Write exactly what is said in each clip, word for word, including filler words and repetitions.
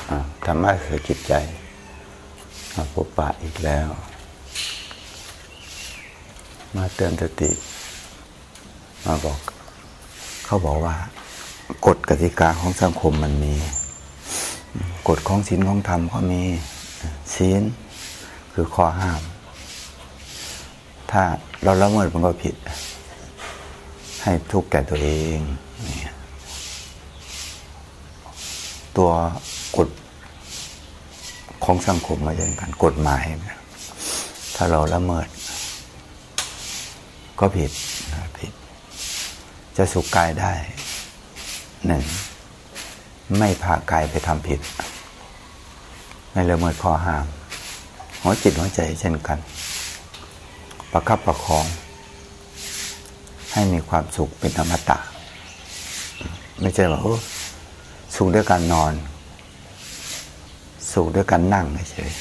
ธรรมะคือจิตใจมาพบปะอีกแล้วมาเตือนสติมาบอกเขาบอกว่ากฎกติกาของสังคมมันมีกฎของศีลของธรรมก็มีศีลคือข้อห้ามถ้าเราละเมิดมันก็ผิดให้ทุกข์แก่ตัวเองตัวกฎของสังคมมาอย่างกันกฎหมายถ้าเราละเมิดก็ผิดผิดจะสุขกายได้หนึ่งไม่พากายไปทำผิดไม่ละเมิดข้อห้ามหัวจิตหัวใจเช่นกันประคับประคองให้มีความสุขเป็นอมตะไม่ใช่ว่าสุขด้วยการนอนสุขด้วยการนั่งเฉย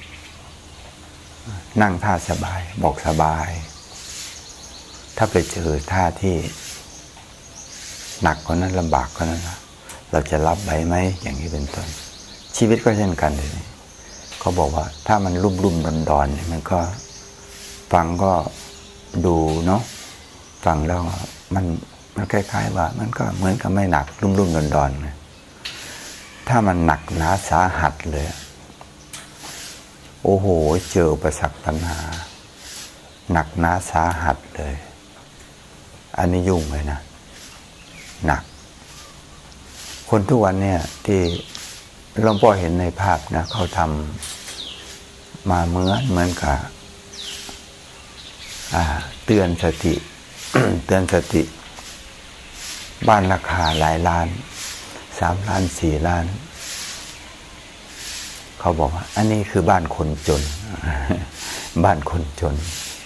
นั่งท่าสบายบอกสบายถ้าไปเจอท่าที่หนักกว่านั้นลำบากกว่านั้นเราจะรับไหวไหมอย่างนี้เป็นต้นชีวิตก็เช่นกันเลยเขาบอกว่าถ้ามันรุ่มรุ่มดอนดอนเนี่ยมันก็ฟังก็ดูเนาะฟังแล้วมันมันคล้ายๆว่ามันก็เหมือนกับไม่หนักรุ่มรุ่มดอนดอนนะถ้ามันหนักหนาสาหัสเลยโอ้โหเจออุปสรรคปัญหาหนักหนาสาหัสเลยอันนี้ยุ่งเลยนะหนักคนทุกวันเนี่ยที่หลวงพ่อเห็นในภาพนะเขาทำมาเหมือนเหมือนกับเตือนสติ เตือนสติบ้านราคาหลายล้านสามล้านสี่ล้านเขาบอกว่าอันนี้คือบ้านคนจน บ้านคนจน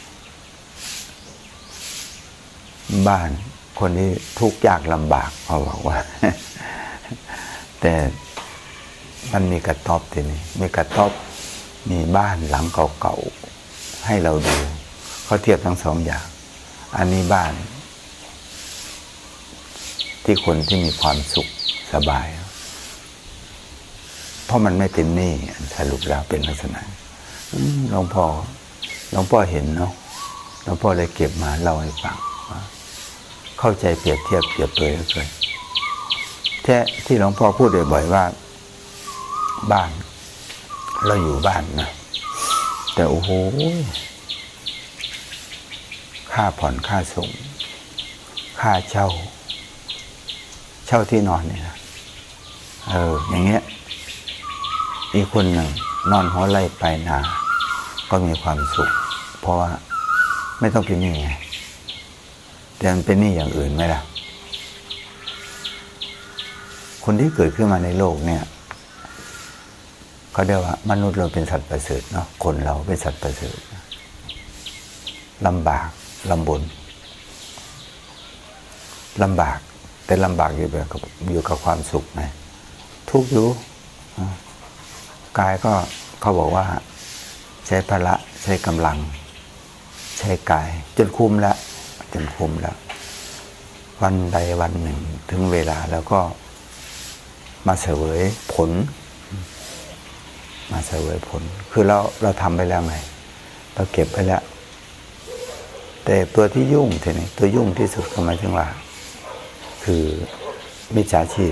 บ้านคนที่ทุกข์ยากลำบากเขาบอกว่า แต่มันมีกระต๊อบทีนี้มีกระต๊อบมีบ้านหลังเก่าๆให้เราดูเขาเทียบทั้งสองอย่างอันนี้บ้านที่คนที่มีความสุขสบายเพราะมันไม่เป็นหนี้สรุปแล้วเป็นลักษณะหลวงพ่อหลวงพ่อเห็นเนาะหลวงพ่อเลยเก็บมาเล่าให้ฟังเข้าใจเปรียบเทียบเปรียบเลยก็เคยแท้ที่หลวงพ่อพูดบ่อยๆว่าบ้านเราอยู่บ้านนะแต่โอ้โหค่าผ่อนค่าส่งค่าเช่าเช่าที่นอนเนี่ยนะเอออย่างเงี้ยอีกคนหนึ่งนอนหัวไร่ปลายนาก็มีความสุขเพราะว่าไม่ต้องเป็นหนี้ไงแต่มันเป็นหนี้อย่างอื่นไหมล่ะคนที่เกิดขึ้นมาในโลกเนี่ยเขาเรียกว่ามนุษย์เราเป็นสัตว์ประเสริฐเนาะคนเราเป็นสัตว์ประเสริฐลำบากลำบนลำบากแต่ลำบากอยู่แบบอยู่กับความสุขไงทุกข์อยู่กายก็เขาบอกว่าใช้พละใช้กำลังใช้กายจนคุ้มแล้วจนคุ้มแล้ววันใดวันหนึ่งถึงเวลาแล้วก็มาเสวยผลมาเสวยผลคือเราเราทำไปแล้วไงเราเก็บไปแล้วแต่ตัวที่ยุ่งทีนี้ตัวยุ่งที่สุดก็หมายถึงว่าคือมิจฉาชีพ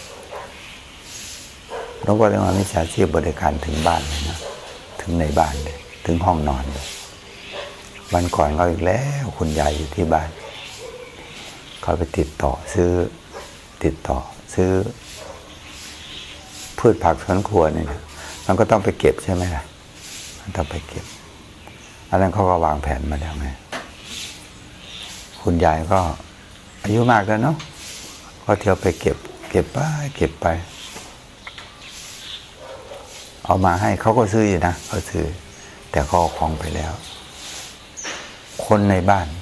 เราก็เรียกว่ามิจฉาชีพบริการถึงบ้านเลยนะถึงในบ้านเลยถึงห้องนอนเลยวันก่อนเขาอีกแล้วคุณยายอยู่ที่บ้านเขาไปติดต่อซื้อติดต่อซื้อพืชผักสวนครัวนี่นะมันก็ต้องไปเก็บใช่ไหมล่ะมันต้องไปเก็บอันนั้นเขาก็วางแผนมาแล้วไงคุณยายก็อายุมากแล้วเนาะก็เที่ยวไปเก็บเก็บไปเก็บไปเอามาให้เขาก็ซื้ออยู่นะเขาซื้อแต่เขาเอาของไปแล้วคนในบ้าน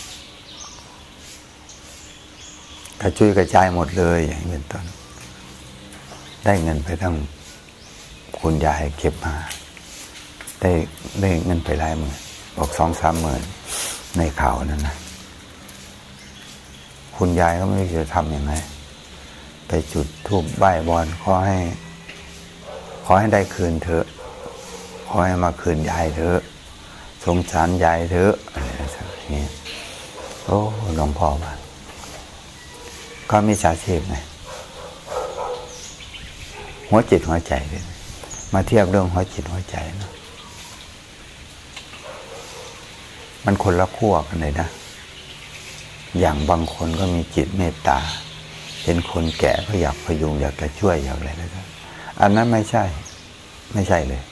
กระจุยกระจายหมดเลยอย่างนี้เป็นต้นได้เงินไปทั้งคุณยายเก็บมาได้ได้เงินไปหลายหมื่นบอกสองสามหมื่นในข่าวนั้นนะคุณยายก็ไม่รู้จะทำยังไงไปจุดธูปไหว้บอนขอให้ขอให้ได้คืนเถอะขอให้มาคืนยายเถอะสงสารยายเถอะอะไรอย่างนี้โอ้หลวงพ่อว่าก็มีสาชีพไงหัวจิตหัวใจเลยมาเทียบเรื่องหัวจิตหัวใจเนาะมันคนละขั้วกันเลยนะอย่างบางคนก็มีจิตเมตตาเห็นคนแก่ก็อยากพยุงอยากจะช่วยอยากอะไรนะครับอันนั้นไม่ใช่ไม่ใช่เลย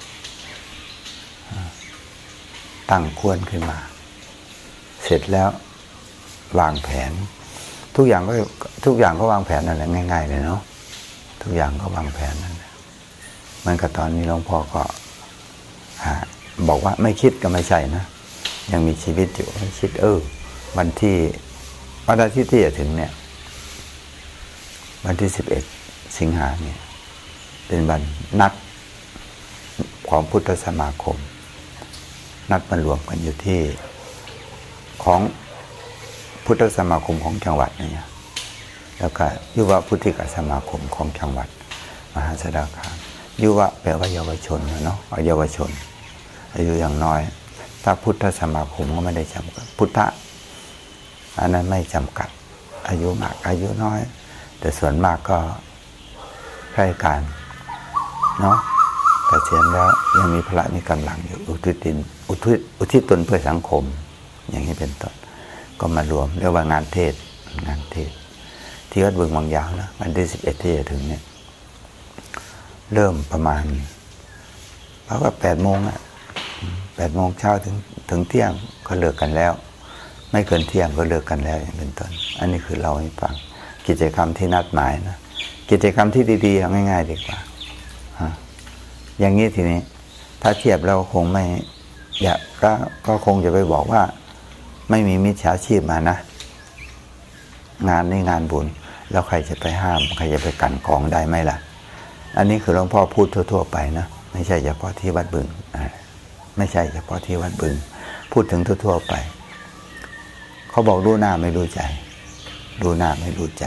ตั้งควรขึ้นมาเสร็จแล้ววางแผนทุกอย่างก็ทุกอย่างก็วางแผนนั่นแหละง่ายๆเลยเนาะทุกอย่างก็วางแผนนั่นแหละมันก็ตอนนี้หลวงพ่อก็บอกว่าไม่คิดก็ไม่ใช่นะยังมีชีวิตอยู่ไม่คิดเออวันที่วันอาทิตย์ที่จะถึงเนี่ยวันที่สิบเอ็ดสิงหาเนี่ยเป็นวันนัดของพุทธสมาคมนัดมารวมกันอยู่ที่ของพุทธสมาคมของจังหวัดเนี่ยแล้วก็ยุวพุทธิกสมาคมของจังหวัดมหาสารคามยุวะแปลว่าเยาวชนเนาะเยาวชนอายุอย่างน้อยถ้าพุทธสมาคมก็ไม่ได้จำกัดพุทธะอันนั้นไม่จำกัดอายุมากอายุน้อยแต่ส่วนมากก็ใกล้กันเนาะแต่เชียนแล้วยังมีพละมีกำลังอยู่อุทิศตินอุทิศอุทิศตนเพื่อสังคมอย่างนี้เป็นต้นก็มารวมเรียกว่างานเทศงานเทศที่วัดบึงบางยาวนะวันที่สิบเอ็ดที่จะถึงเนี่ยเริ่มประมาณเพราะว่าแปดโมงอ่ะแปดโมงเช้าถึงถึงเที่ยงก็เลิกกันแล้วไม่เกินเที่ยงก็เลิกกันแล้วอย่างเป็นต้นอันนี้คือเราให้ฟังกิจกรรมที่นัดหมายนะกิจกรรมที่ดีๆเอาง่ายๆดีกว่าอย่างนี้ทีนี้ถ้าเทียบเราคงไม่อยากก็ก็คงจะไปบอกว่าไม่มีมิจฉาชีพมานะงานนี้งานบุญแล้วใครจะไปห้ามใครจะไปกันกองได้ไหมล่ะอันนี้คือหลวงพ่อพูดทั่วๆไปนะไม่ใช่เฉพาะที่วัดบึงไม่ใช่เฉพาะที่วัดบึงพูดถึงทั่วๆไปเขาบอกรู้หน้าไม่รู้ใจดูหน้าไม่รู้ใจ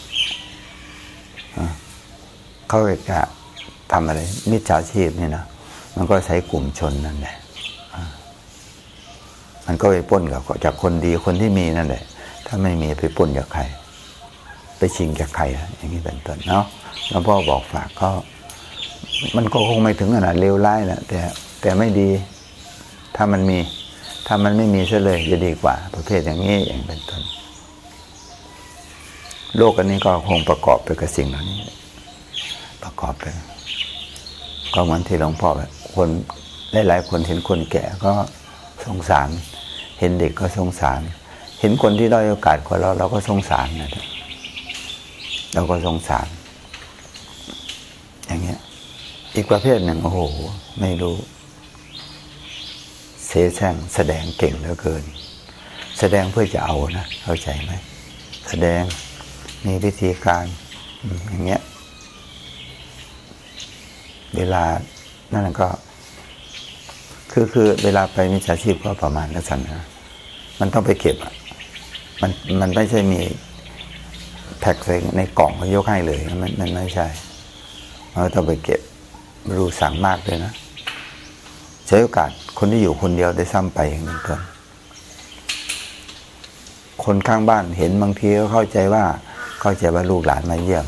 เขาจะทำอะไรมิจฉาชีพนี่นะมันก็ใช้กลุ่มชนนั่นแหละมันก็ไปปล้นกับจากคนดีคนที่มีนั่นแหละถ้าไม่มีไปปล้นจากใครไปชิงจากใครอย่างนี้เป็นต้นเนาะแล้วพ่อบอกฝากก็มันก็คงไม่ถึงขนาดเลวร้ายนะแต่แต่ไม่ดีถ้ามันมีถ้ามันไม่มีซะเลยจะดีกว่าประเภทอย่างนี้อย่างเป็นต้นโลกอันนี้ก็คงประกอบไปกับสิ่งเหล่านี้ประกอบไปก็เหมือนที่หลวงพ่อคนหลายๆคนเห็นคนแก่ก็สงสารเห็นเด็กก็สงสารเห็นคนที่ด้อยโอกาสกว่าเราเราก็สงสารนะเราก็สงสารอย่างเงี้ยอีกประเภทหนึ่งโอ้โหไม่รู้เสแสร้งแสดงเก่งเหลือเกินแสดงเพื่อจะเอานะเข้าใจไหมแสดงมีวิธีการอย่างเงี้ยเวลานั่นก็คือคือเวลาไปมิจฉาชีพก็ประมาณนั้นสันนะมันต้องไปเก็บอ่ะมันมันไม่ใช่มีแพ็คใส่ในกล่องก็ยกให้เลยมันมันไม่ใช่เราต้องไปเก็บรู้สั่งมากเลยนะใช้โอกาสคนที่อยู่คนเดียวได้ซ้ำไปอย่างนี้ต้นคนข้างบ้านเห็นบางทีก็เข้าใจว่าเข้าใจว่าลูกหลานมาเยี่ยม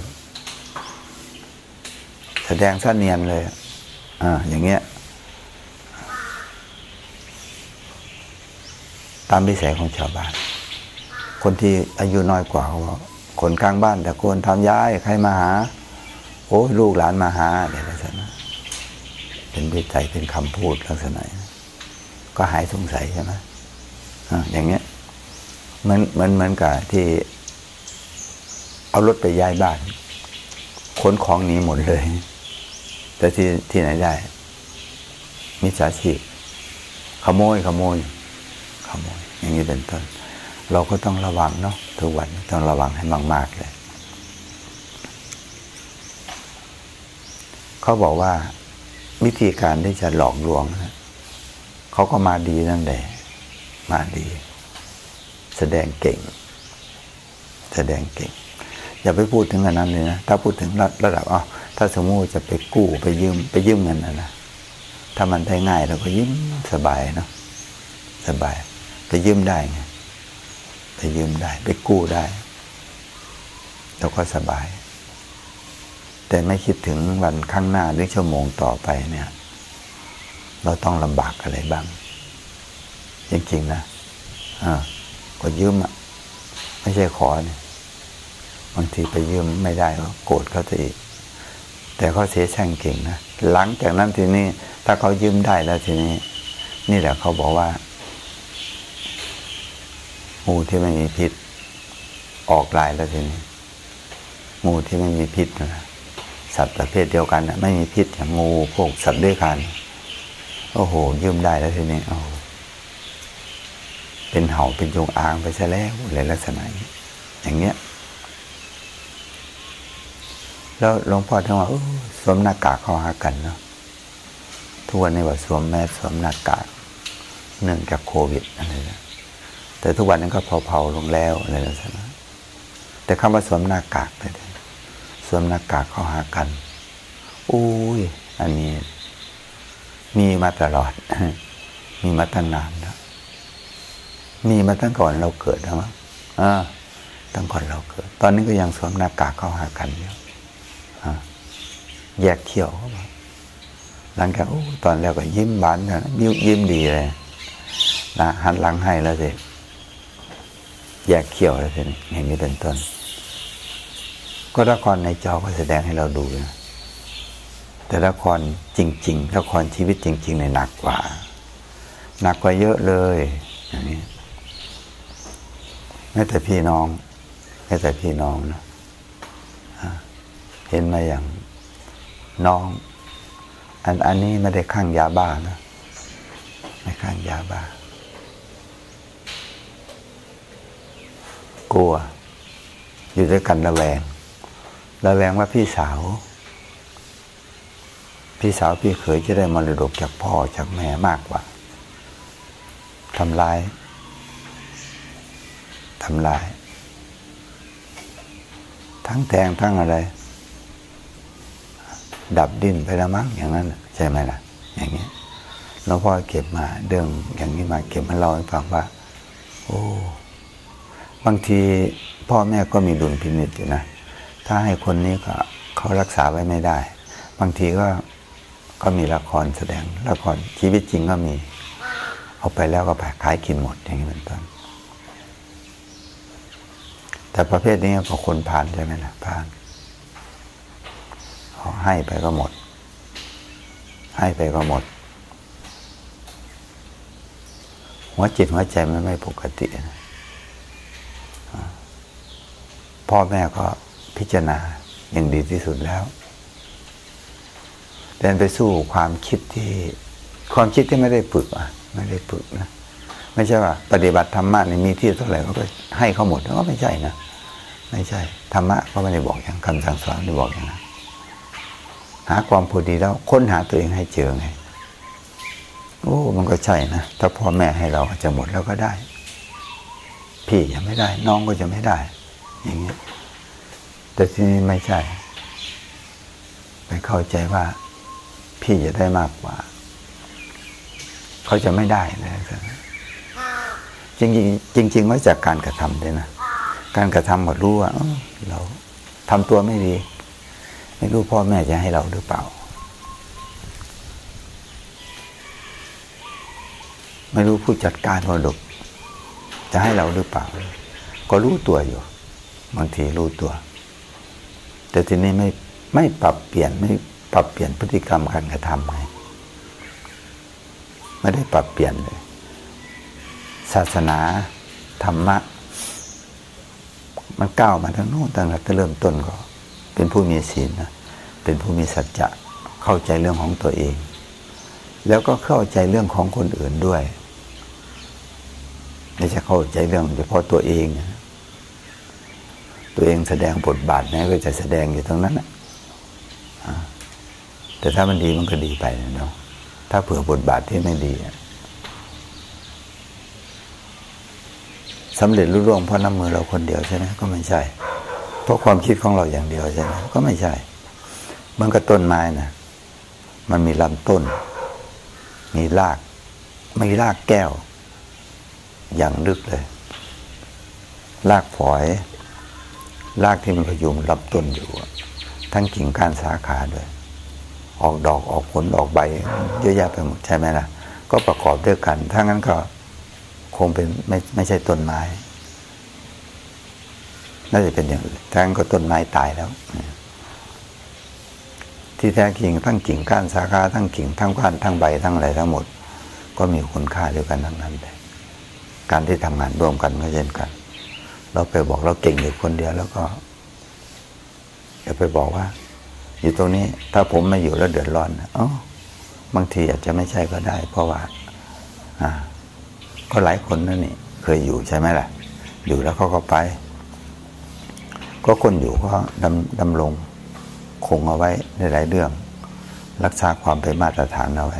แสดงซะเนียนเลยอ่าอย่างเงี้ยตามวิสัยของชาวบ้านคนที่อายุน้อยกว่าเขาบอกคนข้างบ้านแต่คนทำย้ายใครมาหาโอ้ลูกหลานมาหาอะไรลักษณะเป็นวิจัยเป็นคำพูดลักษณะก็หายสงสัยใช่ไหมอ่าอย่างเงี้ยเหมือนเหมือนเหมือนกับที่เอารถไปย้ายบ้านขนของหนีหมดเลยแต่ที่ที่ไหนได้มิจฉาชีพขโมยขโมยขโมยอย่างนี้เป็นต้นเราก็ต้องระวังเนาะทุกวันต้องระวังให้มากๆเลยเขาบอกว่าวิธีการที่จะหลอกลวงนะเขาก็มาดีนั่นแหละมาดีแสดงเก่งแสดงเก่งอย่าไปพูดถึงอันนั้นเลยนะถ้าพูดถึงระดับอ๋อถ้าาสมมติจะไปกู้ไปยืมไปยืมเงินนะนะถ้ามันได้ง่ายเราก็ยืมสบายเนาะสบายไปยืมได้ไงไปยืมได้ไปกู้ได้เราก็สบายแต่ไม่คิดถึงวันข้างหน้าหรือชั่วโมงต่อไปเนี่ยเราต้องลำบากอะไรบ้างจริงๆนะอ่าก็ยืมอ่ะไม่ใช่ขอเนี่ยบางทีไปยืมไม่ได้ก็โกรธเขาอีกแต่เขาเสียแช่งเก่งนะหลังจากนั้นทีนี้ถ้าเขายืมได้แล้วทีนี้นี่แหละเขาบอกว่างูที่ไม่มีพิษออกลายแล้วทีนี้งูที่ไม่มีพิษนะสัตว์ประเภทเดียวกันนะไม่มีพิษอย่างงูพวกสัตว์เลื้อยคลานโอ้โหยืมได้แล้วทีนี้โอ้เป็นเห่าเป็นจงอางไปซะแล้วอะไรลักษณะอย่างเงี้ยแล้วหลวงพ่อท่านว่าสวมหน้ากากเข้าหากันเนาะทุกวันนี้ว่าสวมแมสสวมหน้ากากเนื่องจากโควิดอะไรนะแต่ทุกวันนี้ก็เผาๆลงแล้วอะไรลักษณะแต่คำว่าสวมหน้ากากเลยสวมหน้ากากเข้าหากันอุ้ยอันนี้มีมาตลอดมีมาตั้งนานแล้วมีมาตั้งก่อนเราเกิดแล้วมั้งอ่าตั้งก่อนเราเกิดตอนนี้ก็ยังสวมหน้ากากเข้าหากันอยู่แยกเขี้ยวเข้ามาหลังจากตอนแรกก็ยิ้มบานนะยิ้มยิ้มดีเลยนะหันหลังให้แล้วสิแยกเขี้ยวแล้วสิอย่างนี้เป็นต้นก็ละครในจอก็แสดงให้เราดูนะแต่ละครจริงๆละครชีวิตจริงๆในหนักกว่าหนักกว่าเยอะเลยอย่างนี้แม้แต่พี่น้องแม้แต่พี่น้องนะเห็นมาอย่างน้องอันอันนี้ไม่ได้ข้างยาบ้านะไม่ข้างยาบ้ากลัวอยู่ด้วยกันระแวงระแวงว่าพี่สาวพี่สาวพี่เขยจะได้มรดกจากพ่อจากแม่มากกว่าทำลายทำลายทั้งแทงทั้งอะไรดับดิ้นไปแล้วมั้งอย่างนั้นใช่ไหมล่ะอย่างเงี้ยหลวงพ่อเก็บมาเรื่องอย่างนี้มาเก็บมาเล่าให้ฟังว่าโอ้บางทีพ่อแม่ก็มีดุลพินิจอยู่นะถ้าให้คนนี้ก็เขารักษาไว้ไม่ได้บางทีก็ก็มีละครแสดงละครชีวิตจริงก็มีเอาไปแล้วก็ไปขายกินหมดอย่างนี้เป็นต้นแต่ประเภทนี้ก็คนผ่านใช่ไหมล่ะผ่านให้ไปก็หมดให้ไปก็หมดหัวจิตหัวใจมันไม่ปกตินะพ่อแม่ก็พิจารณาอย่างดีที่สุดแล้วเดินไปสู้ความคิดที่ความคิดที่ไม่ได้ฝึกอ่ะไม่ได้ฝึกนะไม่ใช่ว่าปฏิบัติธรรมะนี่มีที่เท่าไหร่ก็ให้เขาหมดก็ไม่ใช่นะไม่ใช่ธรรมะก็ไม่ได้บอกอย่างคำสั่งสอนไม่ได้บอกอย่างนั้นหาความพอดีแล้วค้นหาตัวเองให้เจอไงโอ้มันก็ใช่นะถ้าพ่อแม่ให้เราจะหมดแล้วก็ได้พี่ยังไม่ได้น้องก็จะไม่ได้อย่างเงี้ยแต่ที่นี่ไม่ใช่ไปเข้าใจว่าพี่จะได้มากกว่าเขาจะไม่ได้เลยจริงจริงจริงๆว่าจากการกระทำเลยนะการกระทำก็รู้ว่าเราทำตัวไม่ดีไม่รู้พ่อแม่จะให้เราหรือเปล่าไม่รู้ผู้จัดการมรดกจะให้เราหรือเปล่าก็รู้ตัวอยู่บางทีรู้ตัวแต่ทีนี้ไม่ไม่ปรับเปลี่ยนไม่ปรับเปลี่ยนพฤติกรรมการกระทำไงไม่ได้ปรับเปลี่ยนเลยศาสนาธรรมะมันก้าวมาทั้งโน้นตั้งแต่เริ่มต้นก็เป็นผู้มีศีลนะเป็นผู้มีสัจจะเข้าใจเรื่องของตัวเองแล้วก็เข้าใจเรื่องของคนอื่นด้วยไม่ใช่เข้าใจเรื่องเฉพาะตัวเองนะตัวเองแสดงบทบาทไหนก็จะแสดงอยู่ตรงนั้นนะแต่ถ้ามันดีมันก็ดีไปเนาะถ้าเผื่อบทบาทที่ไม่ดีสำเร็จรุ่ร่วงเพราะน้ำมือเราคนเดียวใช่ไหมก็ไม่ใช่เพราะความคิดของเราอย่างเดียวใช่ไหมก็ไม่ใช่เหมือนกับต้นไม้นะมันมีลำต้นมีรากมีรากแก้วอย่างลึกเลยรากฝอยรากที่มันพยุงลำต้นอยู่ทั้งกิ่งก้านสาขาด้วยออกดอกออกผลออกใบเยอะแยะไปหมดใช่ไหมล่ะก็ประกอบด้วยกันถ้างั้นก็คงเป็นไม่ไม่ใช่ต้นไม้น่าจะเป็นอย่างอื่นถ้างั้นก็ต้นไม้ตายแล้วที่แท้กิ่งทั้งกิ่งก้านสาขาทั้งกิ่งทั้งก้านทั้งใบทั้งอะไรทั้งหมดก็มีคุณค่าด้วยกันทั้งนั้นเลยการที่ทำงานร่วมกันก็เช่นกันเราไปบอกเราเก่งอยู่คนเดียวแล้วก็อย่าไปบอกว่าอยู่ตรงนี้ถ้าผมไม่อยู่แล้วเดือดร้อนอ๋อบางทีอาจจะไม่ใช่ก็ได้เพราะว่าอ่าก็หลายคนนั่นนี่เคยอยู่ใช่ไหมล่ะอยู่แล้วเขาก็ไปก็คนอยู่ก็ดำดำรงคงเอาไว้ในหลายเรื่องรักษาความเป็นมาตรฐานเอาไว้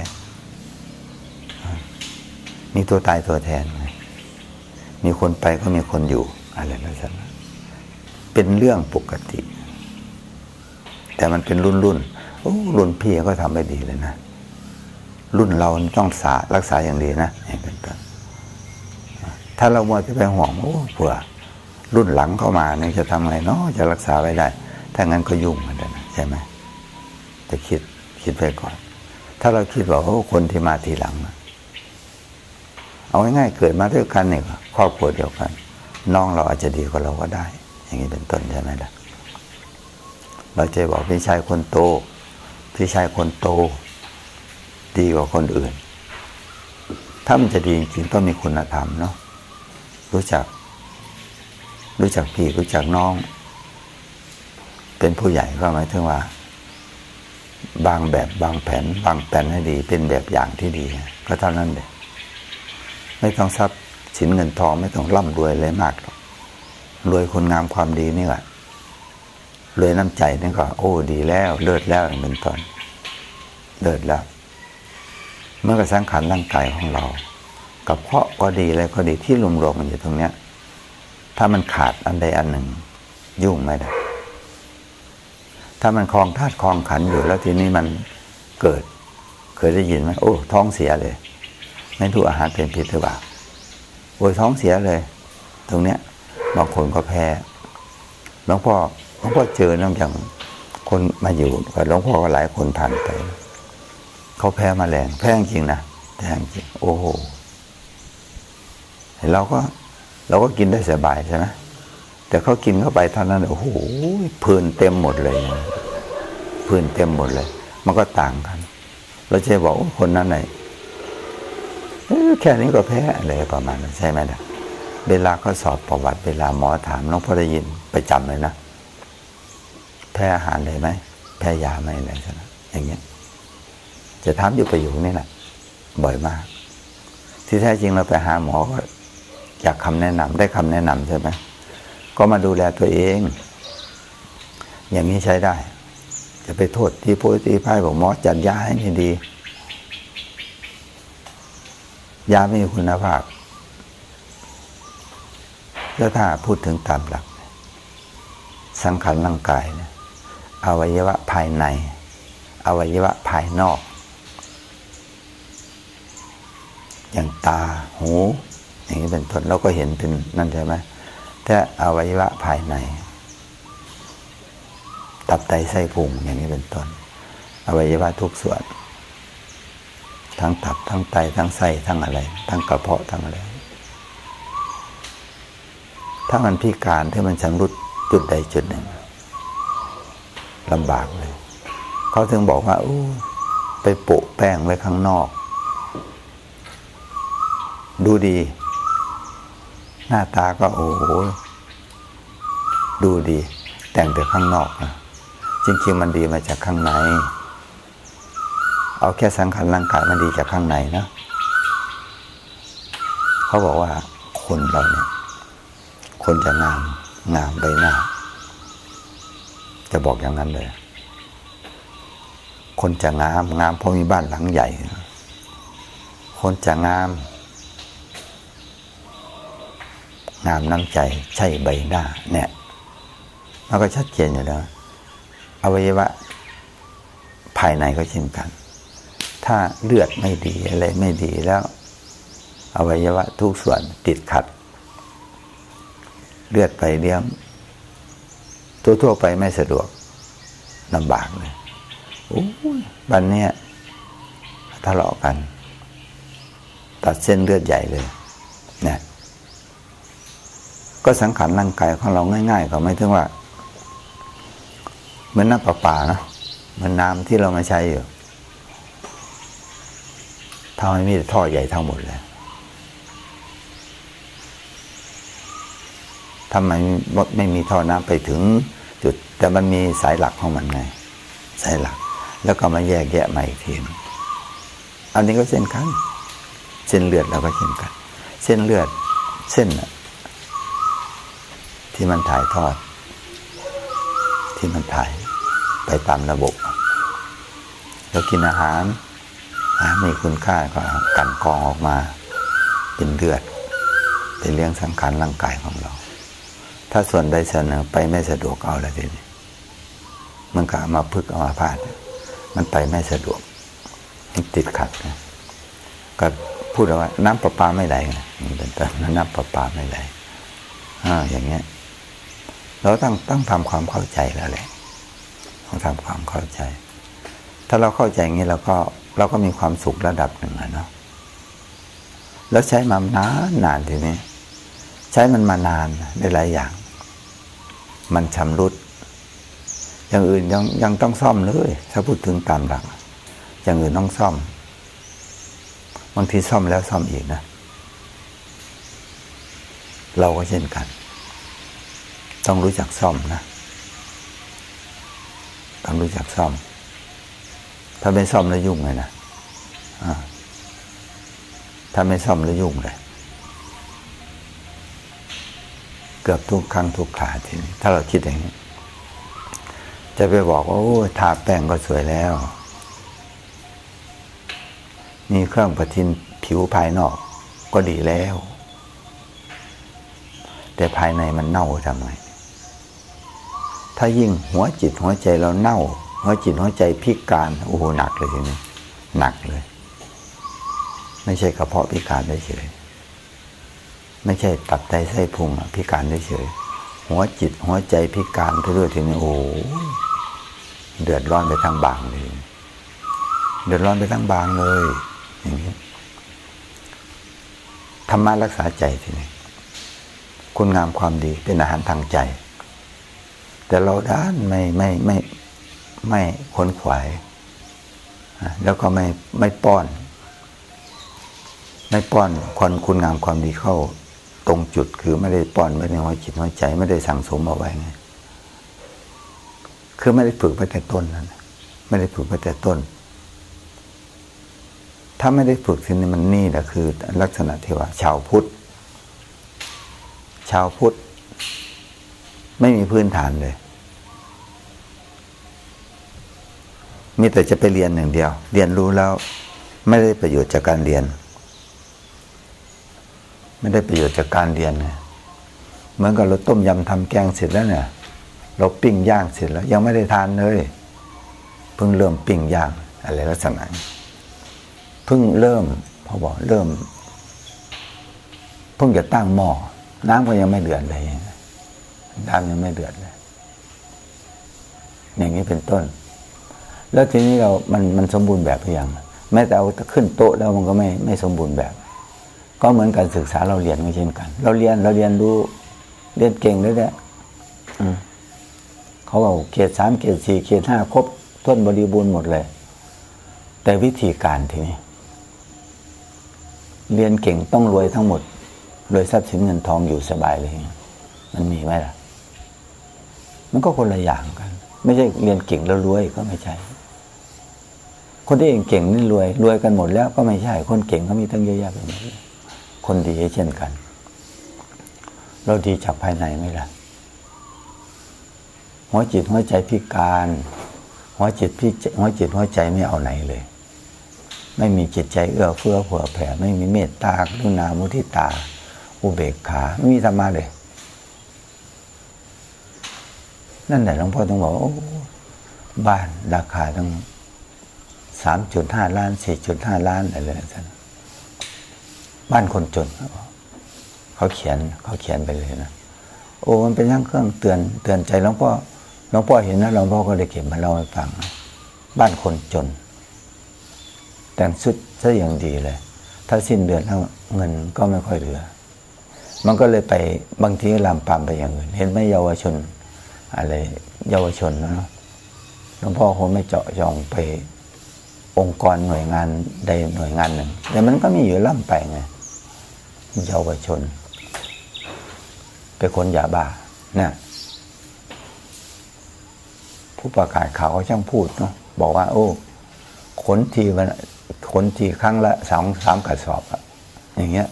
มีตัวตายตัวแทนมีคนไปก็มีคนอยู่อะไรแบบนั้นเป็นเรื่องปกติแต่มันเป็นรุ่นรุ่นโอ้รุ่นพี่ก็ทำได้ดีเลยนะรุ่นเราต้องสารักษาอย่างดีนะอย่างเป็นต้นถ้าเรามัวจะไปห่วงโอ้เผื่อรุ่นหลังเข้ามาเนี่ยจะทำไงเนาะจะรักษาไว้ได้ถ้างั้นก็ยุ่งเหมือนกันนะใช่ไหมจะคิดคิดไปก่อนถ้าเราคิดว่าโอ้คนที่มาทีหลังนะเอาง่ายๆเกิดมาด้วยกันเนี่ยครอบครัวเดียวกันน้องเราอาจจะดีกว่าเราก็ได้อย่างนี้เป็นต้นใช่ไหมล่ะเราจะบอกพี่ชายคนโตพี่ชายคนโตดีกว่าคนอื่นถ้ามันจะดีจริงๆต้องมีคุณธรรมเนาะรู้จักรู้จักพี่รู้จักน้องเป็นผู้ใหญ่ก็หมายถึงว่าบางแบบบางแผนบางแผนให้ดีเป็นแบบอย่างที่ดีก็เท่านั้นเลยไม่ต้องทรัพย์สินเงินทองไม่ต้องร่ำรวยอะไรมากหรอกรวยคนงามความดีนี่แหละรวยน้ำใจนี่ก็โอ้ดีแล้วเลิศแล้วเป็นต้นเลิศแล้วเมื่อกระสังขารร่างกายของเรากับเพาะก็ดีอะไรก็ดีที่รวมๆกันอยู่ตรงเนี้ยถ้ามันขาดอันใดอันหนึ่งยุ่งไม่ได้ถ้ามันคลองธาตุคลองขันอยู่แล้วทีนี้มันเกิดเคยได้ยินไหมโอ้ท้องเสียเลยไม่ถูกอาหารเป็นพิษหรือเปล่าโอ้ยท้องเสียเลยตรงเนี้ยบางคนก็แพ้หลวงพ่อหลวงพ่อเจอน้องอย่างคนมาอยู่กับหลวงพ่อก็หลายคนผ่านไปเขาแพ้แมลงแพ้จริงนะแพ้จริงโอ้โหเราก็เราก็กินได้สบายใช่ไหมแต่เขากินเข้าไปเท่านั้นโอ้โหผื่นเต็มหมดเลยผื่นเต็มหมดเลยมันก็ต่างกันเราจะบอกคนนั้นไหนแค่นี้ก็แพ้อะไรประมาณนั้นใช่ไหมล่ะเวลาเขาสอบประวัติเวลาหมอถามน้องพ่อได้ยินไปจำเลยนะแพ้อาหารเลยไหมแพ้ยาไหมอะไรใช่ไหมอย่างเงี้ยจะถามอยู่ประโยคนี้แหละบ่อยมากที่แท้จริงเราไปหาหมอก็อยากคำแนะนำได้คำแนะนำใช่ไหมก็มาดูแลตัวเองอย่างนี้ใช้ได้จะไปโทษที่ผู้ที่พ่ายบอกหมอจัดยาให้ไม่ดียาไม่มีคุณภาพแล้วถ้าพูดถึงตามหลักสังขารร่างกายเนี่ยอวัยวะภายในอวัยวะภายนอกอย่างตาหูอย่างนี้เป็นต้นเราก็เห็นเป็นนั่นใช่ไหมแต่อวัยวะภายในตับไตไส้พุงอย่างนี้เป็นต้นอวัยวะทุกส่วนทั้งตับทั้งไตทั้งไส้ทั้งอะไรทั้งกระเพาะทั้งอะไรถ้ามันพิการถ้ามันชำรุดจุดใดจุดหนึ่งลำบากเลยเขาถึงบอกว่าโอ้ไปโปะแป้งไว้ข้างนอกดูดีหน้าตาก็โอ้โหดูดีแต่งแต่ข้างนอกนะจริงๆมันดีมาจากข้างในเอาแค่สังขารร่างกายมันดีจากข้างในนะเขาบอกว่าคนเราเนี่ยคนจะงามงามใบหน้าจะบอกอย่างนั้นเลยคนจะงามงามเพราะมีบ้านหลังใหญ่คนจะงามงามน้ำใจใช่ใบหน้าเนี่ยมันก็ชัดเจนอยู่แล้วอวัยวะภายในก็เช่นกันถ้าเลือดไม่ดีอะไรไม่ดีแล้วอวัยวะทุกส่วนติดขัดเลือดไปเลี้ยงทั่วๆไปไม่สะดวกลำบากเลยโอ้ยบันเนี้ยทะเลาะกันตัดเส้นเลือดใหญ่เลยเนี่ยก็สังขารร่างกายของเราง่ายๆก็ไม่ถึงว่าเหมือนน้ำประปาเนาะเหมือนน้ำที่เรามาใช้อยู่ทำไมมีแต่ท่อใหญ่ทั้งหมดเลยทำไมไม่มีท่อน้ำไปถึงจุดแต่มันมีสายหลักของมันไงสายหลักแล้วก็มาแยกแยะมาอีกทีอันนี้ก็เช่นกันเส้นเลือดเราก็เช่นกันเส้นเลือดเส้นที่มันถ่ายทอดที่มันถ่ายไปตามระบบเรากินอาหารมีคุณค่าก็กันกรองออกมาเป็นเลือดไปเลี้ยงสังขารร่างกายของเราถ้าส่วนใดส่วนหนึ่งไปไม่สะดวกเอาละทีนี้มันก็มาพึกเอามาพาดมันไปไม่สะดวกมันติดขัดนะก็พูดว่าน้ำประปาไม่ไหลมันเป็นต้นน้ำประปาไม่ไหลอ่าอย่างเงี้ยเราต้องต้องทำความเข้าใจแล้วแหละต้องทำความเข้าใจถ้าเราเข้าใจอย่างนี้เราก็เราก็มีความสุขระดับหนึ่งนะเนาะแล้วใช้มานานนานทีนี้ใช้มันมานานได้หลายอย่างมันชำรุดอย่างอื่นยังยังต้องซ่อมเลยถ้าพูดถึงตามหลักอย่างอื่นต้องซ่อมบางทีซ่อมแล้วซ่อมอีกนะเราก็เช่นกันต้องรู้จักซ่อมนะต้องรู้จักซ่อมถ้าไม่ซ่อมแล้วยุ่งเลยนะถ้าไม่ซ่อมแล้วยุ่งเลยเกือบทุกครั้งทุกคราทีนี้ถ้าเราคิดอย่างนี้จะไปบอกว่าโอ้ทาแป้งก็สวยแล้วมีเครื่องประทินผิวภายนอกก็ดีแล้วแต่ภายในมันเน่าทำไงถ้ายิ่งหัวจิตหัวใจเราเน่าหัวจิตหัวใจพิการโอ้โหหนักเลยทีนี้หนักเลยไม่ใช่กระเพาะพิการได้เฉยไม่ใช่ตับไตไส้พุงพิการได้เฉยหัวจิตหัวใจพิการไปด้วยทีนี้โอ้เดือดร้อนไปทั้งบางเลยเดือดร้อนไปทั้งบางเลยอย่างนี้ธรรมะรักษาใจทีนี้คุณงามความดีเป็นอาหารทางใจแต่เราด้านไม่ไม่ไม่ไม่ขนขวายแล้วก็ไม่ไม่ป้อนไม่ป้อนคนคุณงามความดีเข้าตรงจุดคือไม่ได้ป้อนไม่ได้หัวจิตหัวใจไม่ได้สั่งสมเอาไว้ไงคือไม่ได้ฝึกไปแต่ต้นนั่นไม่ได้ฝึกไปแต่ต้นถ้าไม่ได้ฝึกทีนี้มันนี่แหละคือลักษณะที่ว่าชาวพุทธชาวพุทธไม่มีพื้นฐานเลยมีแต่จะไปเรียนอย่างเดียวเรียนรู้แล้วไม่ได้ประโยชน์จากการเรียนไม่ได้ประโยชน์จากการเรียนเนี่ยเหมือนกับเราต้มยำทำแกงเสร็จแล้วเนี่ยเราปิ้งย่างเสร็จแล้วยังไม่ได้ทานเลยเพิ่งเริ่มปิ้งย่างอะไรลักษณะเพิ่งเริ่มพอบอกเริ่มเพิ่งจะตั้งหม้อน้ำก็ยังไม่เดือดเลยน้ำยังไม่เดือดเลยอย่างนี้เป็นต้นแล้วทีนี้เรามันมันสมบูรณ์แบบหรือยังแม้แต่เอาขึ้นโต๊ะแล้วมันก็ไม่ไม่สมบูรณ์แบบก็เหมือนการศึกษาเราเรียนก็เช่นกันเราเรียนเราเรียนรู้เรียนเก่งเลยแหละเขาบอกเกรดสามเกรดสี่เกรดห้าครบต้นบริบูรณ์หมดเลยแต่วิธีการทีนี้เรียนเก่งต้องรวยทั้งหมดรวยทรัพย์สินเงินทองอยู่สบายเลยมันมีไหมล่ะมันก็คนละอย่างกันไม่ใช่เรียนเก่งแล้วรวยก็ไม่ใช่คนที่เก่งนี่รวยรวยกันหมดแล้วก็ไม่ใช่คนเก่งเขามีตั้งเยอะแยะไปหมดคนดีเช่นกันเราดีจากภายในไหมล่ะหัวจิตหัวใจพิการหัวจิตพิหัวจิตหัวใจไม่เอาไหนเลยไม่มีจิตใจเอื้อเฟื้อเผื่อแผ่ไม่มีเมตตากรุณามุทิตาอุเบกขาไม่มีธรรมะเลยนั่นแหละหลวงพ่อต้องบอกบ้านราคาตั้งสามจุดห้าล้านสี่จุดห้าล้านอะไรนั่นบ้านคนจนเขาเขียนเขาเขียนไปเลยนะโอ้มันเป็นทั้งเครื่องเตือนเตือนใจหลวงพ่อหลวงพ่อเห็นนะหลวงพ่อก็เลยเก็บมาเล่าให้ฟังบ้านคนจนแต่งชุดซะอย่างดีเลยถ้าสิ้นเดือนแล้วเงินก็ไม่ค่อยเหลือมันก็เลยไปบางทีลามปามไปอย่างอื่นเห็นไหมเยาวชนอะไรเยาวชนนะหลวงพ่อคงไม่เจาะจงไปองค์กรหน่วยงานใดหน่วยงานหนึ่งแต่มันก็มีอยู่ล่ำไปไงเยาวชนเป็นคนยาบ้าเนี่ยผู้ประกาศข่าวเขาช่างพูดเนาะบอกว่าโอ้ขนทีวันขนทีครั้งละสองสามกระสอบอะอย่างเงี้ย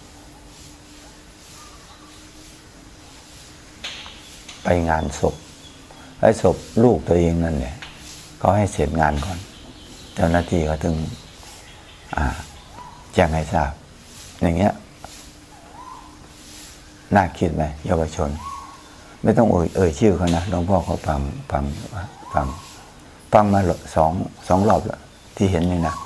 ไปงานศพไอ้ศพลูกตัวเองนั่นแหละเขาให้เสร็จงานก่อนเจ้าหน้าที่เขาถึงแจ้งให้ทราบอย่างเงี้ยน่าคิดไหมเยาวชนไม่ต้องเอ่ยเอ่ยชื่อเขานะหลวงพ่อเขาฟังฟังฟังฟังมาสองสองรอบแล้วที่เห็นนี่นะ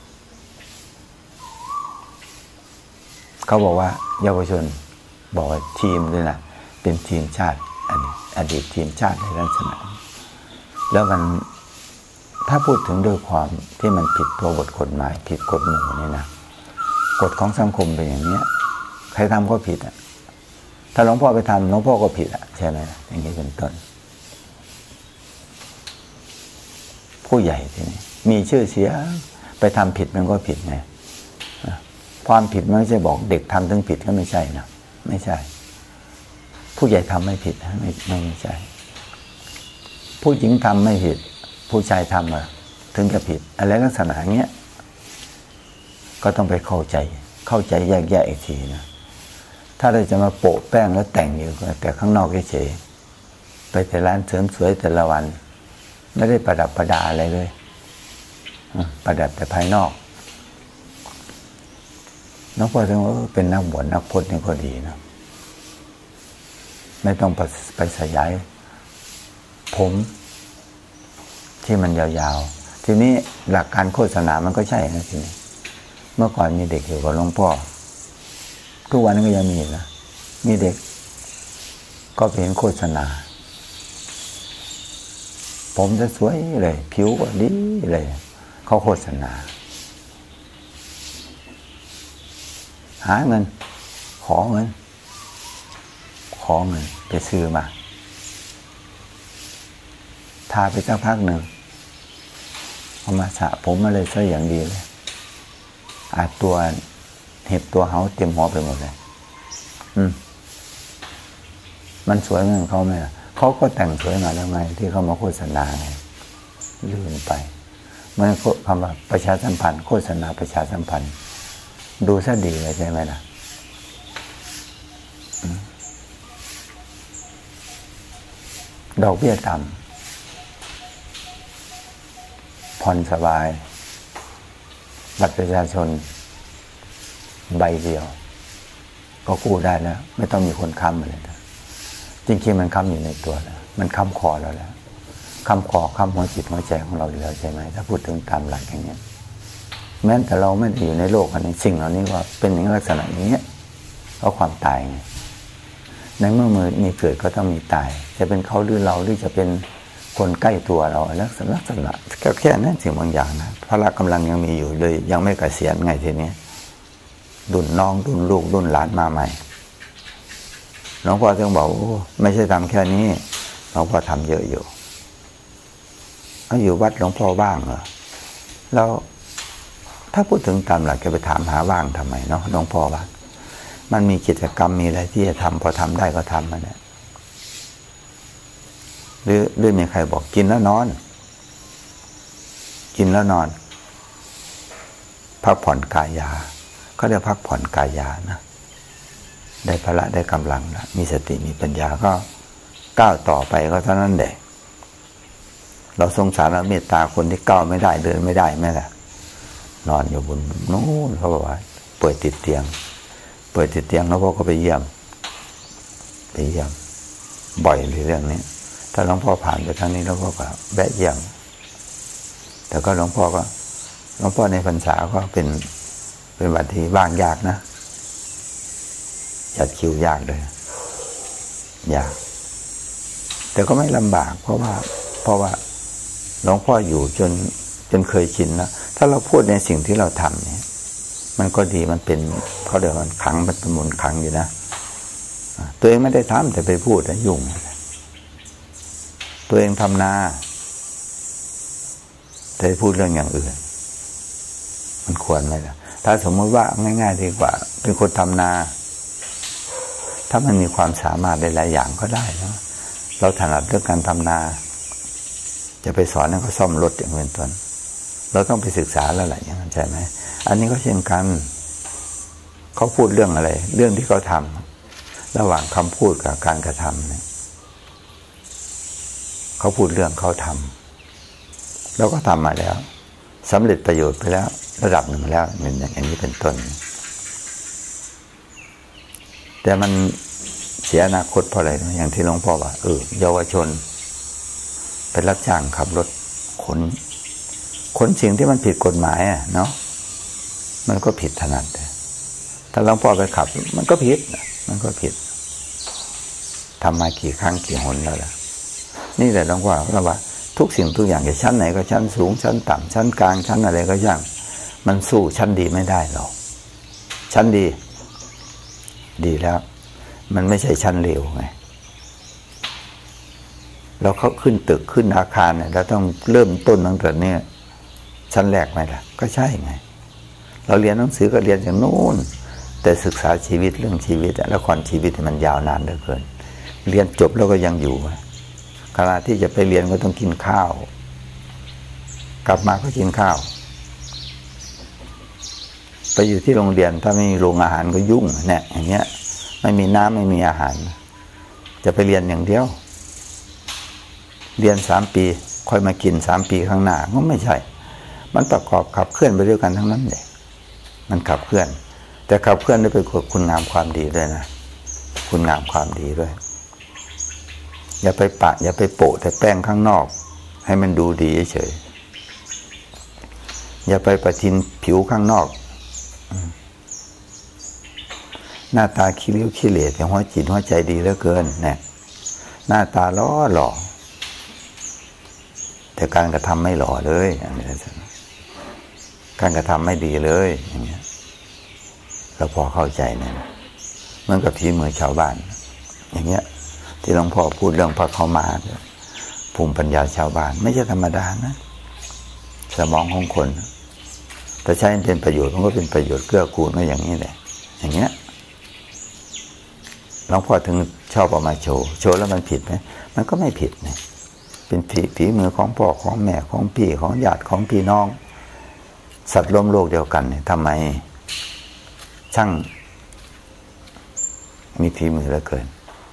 เขาบอกว่าเยาวชนบอกว่าทีมเลยนะเป็นทีมชาติอดีตทีมชาติในลักษณะแล้วมันถ้าพูดถึงด้วยความที่มันผิดตัวบทกฎหมายผิดกฎหมู่นี่นะกฎของสังคมเป็นอย่างนี้ใครทำก็ผิดอ่ะถ้าหลวงพ่อไปทำหลวงพ่อก็ผิดอ่ะใช่ไหมอย่างนี้เป็นต้นผู้ใหญ่ทีนี้มีชื่อเสียไปทำผิดมันก็ผิดไงความผิดมันไม่ใช่บอกเด็กทำถึงผิดก็ไม่ใช่นะไม่ใช่ผู้ใหญ่ทำไม่ผิดไม่ไม่ไม่ใช่ผู้หญิงทำไม่ผิดผู้ชายทำอะถึงจะผิดอะไรลักษณะเงี้ยก็ต้องไปเข้าใจเข้าใจแยกแยะอีกทีนะถ้าเราจะมาโปะแป้งแล้วแต่งอยู่แต่ข้างนอกเฉยๆไปแต่ร้านเสริมสวยแต่ละวันไม่ได้ประดับประดาอะไรเลยประดับแต่ภายนอกน้องพ่อถึงว่าเป็นนักบวชนักพจน์นี่ก็ดีนะไม่ต้องไปสยายผมที่มันยาวๆทีนี้หลักการโฆษณามันก็ใช่นะทีนี้เมื่อก่อนมีเด็กอยู่กับหลวงพ่อทุกวันนี้ก็ยังมีนะมีเด็กก็เห็นโฆษณาผมจะสวยเลยผิวก็ดีเลยเขาโฆษณาหาเงินขอเงินขอเงินไปซื้อมาทาไปสักพักหนึ่งเอามาสระผมมาเลยซะอย่างดีเลยอาตัวเห็บตัวเขาเต็มหัวไปหมดเลยอืมมันสวยเหมือนเขาไหมล่ะเขาก็แต่งสวยมาแล้วไงที่เขามาโฆษณาไงลืมไปมันคำว่าประชาสัมพันธ์โฆษณาประชาสัมพันธ์ดูซะดีเลยใช่ไหมล่ะดอกเบี้ยต่ำผ่อนสบายบัตรประชาชนใบเดียวก็กู้ได้แล้วไม่ต้องมีคนค้ำอะไรนะจริงๆมันค้ำอยู่ในตัวแล้วมันค้ำคอเราแล้วค้ำคอค้ำหัวจิตหัวใจของเราอยู่แล้วใช่ไหมถ้าพูดถึงตามหลักอย่างนี้แม้แต่เราไม่ได้อยู่ในโลกอันนี้สิ่งเหล่านี้ก็เป็นอย่างลักษณะอย่างนี้เพราะความตายไงในเมื่อมือมีเกิดก็ต้องมีตายจะเป็นเขาหรือเราหรือจะเป็นคนใกล้ตัวเราลักษณะลักษณะก็แค่นั้นสิ่งบางอย่างนะพละกำลังยังมีอยู่เลยยังไม่เกษียณไงทีนี้รุ่นน้องรุ่นลูกรุ่นหลานมาใหม่หลวงพ่อจึงบอกไม่ใช่ทำแค่นี้หลวงพ่อทำเยอะอยู่ก็อยู่วัดหลวงพ่อว่างเหรอแล้วถ้าพูดถึงตามหลักจะไปถามหาว่างทำไมเนาะหลวงพ่อว่ามันมีกิจกรรมมีอะไรที่จะทำพอทำได้ก็ทำมันเนี่ยหรือหรือมีใครบอกกินแล้วนอนกินแล้วนอนพักผ่อนกายาก็ได้พักผ่อนกายานะได้พละได้กำลังนะมีสติมีปัญญาก็ก้าวต่อไปก็เท่านั้นแหละเราสงสารและเมตตาคนที่ก้าวไม่ได้เดินไม่ได้แม้แต่นอนอยู่บนนู้นเขาบอกว่าป่วยติดเตียงป่วยติดเตียงแล้วพ่อก็ไปเยี่ยมไปเยี่ยมบ่อยเลยเรื่องนี้ถ้าหลวงพ่อผ่านไปทางนี้หลวงพ่อก็แวะเยี่ยมแต่ก็หลวงพ่อก็หลวงพ่อในพรรษาก็เป็นเป็นวัดที่ว่างยากนะจัดคิวยากเลยยากแต่ก็ไม่ลำบากเพราะว่าเพราะว่าหลวงพ่ออยู่จนจนเคยชินแล้วถ้าเราพูดในสิ่งที่เราทำเนี่ยมันก็ดีมันเป็นเขาเรียกว่าขังมันเป็นมูลขังอยู่นะตัวเองไม่ได้ทำแต่ไปพูดแล้วยุ่งตัวเองทำนาแต่พูดเรื่องอย่างอื่นมันควรไหมล่ะถ้าสมมติว่าง่ายๆดีกว่าเป็นคนทำนาถ้ามันมีความสามารถหลายๆอย่างก็ได้นะเราถนัดเรื่องการทำนาจะไปสอนให้เขาซ่อมรถอย่างเป็นต้นเราต้องไปศึกษาแล้วแหละอย่างนั้นใช่ไหมอันนี้ก็เช่นกันเขาพูดเรื่องอะไรเรื่องที่เขาทำระหว่างคำพูดกับการกระทำเนี่ยเขาพูดเรื่องเขาทำเราก็ทำมาแล้วสำเร็จประโยชน์ไปแล้วระดับหนึ่งแล้วอย่างนี้เป็นต้นแต่มันเสียอนาคตเพราะอะไรอย่างที่หลวงพ่อว่าเออเยาวชนเป็นรับจ้างขับรถขนขนสิ่งที่มันผิดกฎหมายอ่ะเนาะมันก็ผิดถนัดเลยถ้าหลวงพ่อไปขับมันก็ผิดมันก็ผิดทำมากี่ครั้งกี่หนแล้วล่ะนี่แหละหลวงพ่อเราว่าทุกสิ่งทุกอย่างจะชั้นไหนก็ชั้นสูงชั้นต่ำชั้นกลางชั้นอะไรก็ย่างมันสู้ชั้นดีไม่ได้หรอกชั้นดีดีแล้วมันไม่ใช่ชั้นเลวไงเราเขาขึ้นตึกขึ้นอาคารเนี่ยเราต้องเริ่มต้นตั้งแต่เนี่ยชั้นแรกไหมล่ะก็ใช่ไงเราเรียนหนังสือก็เรียนอย่างโน้นแต่ศึกษาชีวิตเรื่องชีวิตและความชีวิตมันยาวนานเหลือเกินเรียนจบแล้วก็ยังอยู่ขณะที่จะไปเรียนก็ต้องกินข้าวกลับมาก็กินข้าวไปอยู่ที่โรงเรียนถ้าไม่มีโรงอาหารก็ยุ่งเนี่ยอย่างเงี้ยไม่มีน้ำไม่มีอาหารจะไปเรียนอย่างเดียวเรียนสามปีค่อยมากินสามปีข้างหน้าก็ไม่ใช่มันประกอบขับเคลื่อนไปด้วยกันทั้งนั้นเลยมันขับเคลื่อนแต่ขับเคลื่อนด้วยเป็นคุณงามความดีด้วยนะคุณงามความดีด้วยอย่าไปปะอย่าไปโปะแต่แป้งข้างนอกให้มันดูดีเฉยอย่าไปประทินผิวข้างนอกหน้าตาขี้ริ้วขี้เหร่แต่หัวจิตหัวใจดีเหลือเกินเนี่ยหน้าตาล้อหล่อแต่การกระทำไม่หล่อเลยอันนี้การกระทำไม่ดีเลยอย่างเงี้ยเราพอเข้าใจเนี่ยเหมือนกับฝีมือชาวบ้านอย่างเงี้ยที่หลวงพ่อพูดเรื่องพระเขามาภูมิปัญญาชาวบ้านไม่ใช่ธรรมดานะสมองของคนแต่ใช้เป็นประโยชน์มันก็เป็นประโยชน์เกื้อกูลก็อย่างนี้แหละอย่างเงี้ยหลวงพ่อถึงชอบเอามาโชว์โชว์แล้วมันผิดไหมมันก็ไม่ผิดเนี่ยเป็นฝีฝีมือของพ่อของแม่ของพี่ของญาติของพี่น้องสัตว์ร่วมโลกเดียวกันเนี่ยทำไมช่างมีฝีมือเหลือเกิน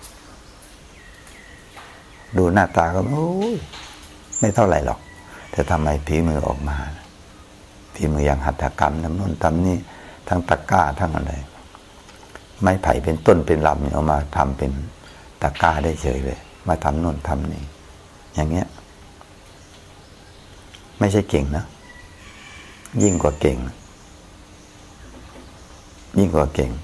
ดูหน้าตาก็โอ้ยไม่เท่าไหร่หรอกแต่ทำไมฝีมือออกมาฝีมืออย่างหัตถกรรมน้ำนุ่นทำนี่ทั้งตะกร้าทั้งอะไรไม้ไผ่เป็นต้นเป็นลำเอามาทำเป็นตะกร้าได้เฉยเลยมาทำนู่นทำนี่อย่างเงี้ยไม่ใช่เก่งนะยิ่งกว่าเก่งยิ่งกว่าเก่ง